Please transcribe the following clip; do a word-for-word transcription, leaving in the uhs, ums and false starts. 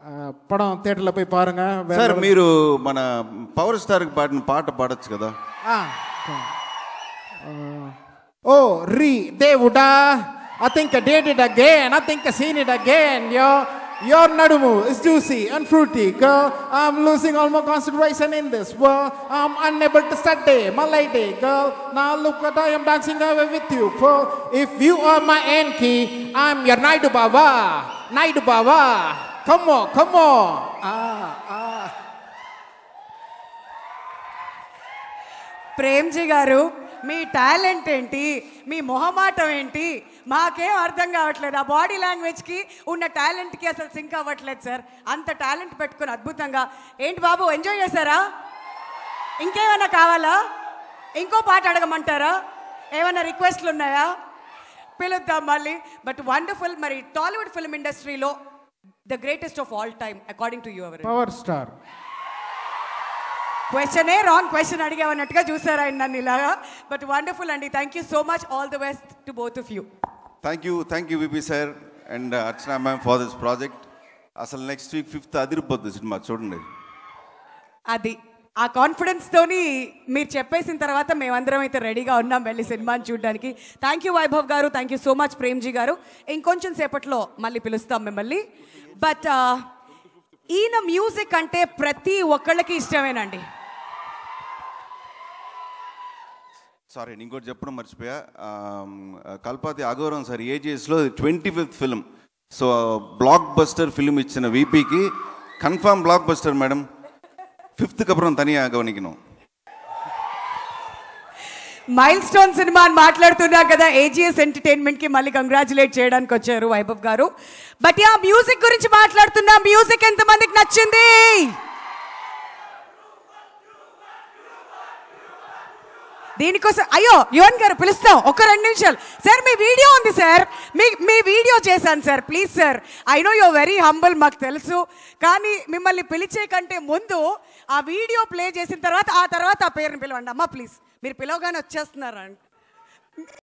పడం థియేటర్లో పోయి పారుగా సార్. మీరు మన పవర్ స్టార్కి పాడిన పాట పాడచ్చు కదా. ఓ రీ దేవుడా, I think I did it again, I think I seen it again. Yo, your nadumu is juicy and fruity, girl. I'm losing all my concentration in this world. I'm unable to study my lady, girl. Now look what I am dancing away with you, for if you are my Enki, I'm your Naidu Baba, Naidu Baba. Come on, come on. Ah, ah. Premji గారు, మీ talent ఏంటి, మీ మొహమాటం ఏంటి మాకేం అర్థం కావట్లేదు. ఆ body లాంగ్వేజ్కి ఉన్న టాలెంట్కి అసలు సింక్ అవ్వట్లేదు సార్. అంత టాలెంట్ పెట్టుకుని అద్భుతంగా. ఏంటి బాబు, ఎంజాయ్ చేశారా? ఇంకేమైనా కావాలా? ఇంకో పాట అడగమంటారా? ఏమైనా రిక్వెస్ట్లు ఉన్నాయా? పిలుద్దాం మళ్ళీ. But wonderful. మరి టాలీవుడ్ ఫిల్మ్ ఇండస్ట్రీలో the greatest of all time according to you ఎవరు? Power star. క్వశ్చనే రాంగ్ క్వశ్చన్ అడిగామన్నట్టుగా చూసారు ఆయన నన్ను ఇలాగా. బట్ వండర్ఫుల్ అండి. Thank you so much. All the best to both of you. Thank you thank you V P sir and Archana ma'am for this project. అసలు next week fifth అదిరిపోద్ది cinema, చూడండి. అది ఆ కాన్ఫిడెన్స్తోని మీరు చెప్పేసిన తర్వాత మేమందరం అయితే రెడీగా ఉన్నాం వెళ్ళి సినిమాని చూడడానికి. థ్యాంక్ యూ వైభవ్ గారు, thank you so much Premji గారు. ఇంకొంచెం సేపట్లో మళ్ళీ పిలుస్తాం మిమ్మల్ని. బట్ ఈయన మ్యూజిక్ అంటే ప్రతి ఒక్కళ్ళకి ఇష్టమేనండి. సారీ, ఇంకోటి చెప్పడం మర్చిపోయా. కల్పాతి అఘోరం సార్ ఏజీఎస్లో twenty fifth film. So blockbuster film ఇచ్చిన వీపీకి confirm blockbuster madam. Fifth కపురం తనియా గవనికిను మైల్ స్టోన్ సినిమా అని మాట్లాడుతున్నా కదా. ఏజీఎస్ ఎంటర్టైన్మెంట్కి మళ్ళీ కంగ్రాచులేట్ చేయడానికి వచ్చారు వైభవ్ గారు. బట్ ఆ మ్యూజిక్ గురించి మాట్లాడుతున్నా. మ్యూజిక్ ఎంతమందికి నచ్చింది? దీనికోసం అయ్యో యువన్ గారు పిలుస్తాం ఒక రెండు నిమిషాలు. సార్ మీ వీడియో ఉంది సార్, మీ మీ వీడియో చేశాను sir. Please sir, I know your very humble, మాకు తెలుసు. కానీ మిమ్మల్ని పిలిచే కంటే ముందు ఆ వీడియో ప్లే చేసిన తర్వాత ఆ తర్వాత ఆ పేరుని పిలవండి అమ్మా ప్లీజ్. మీరు పిలవగానే వచ్చేస్తున్నారా?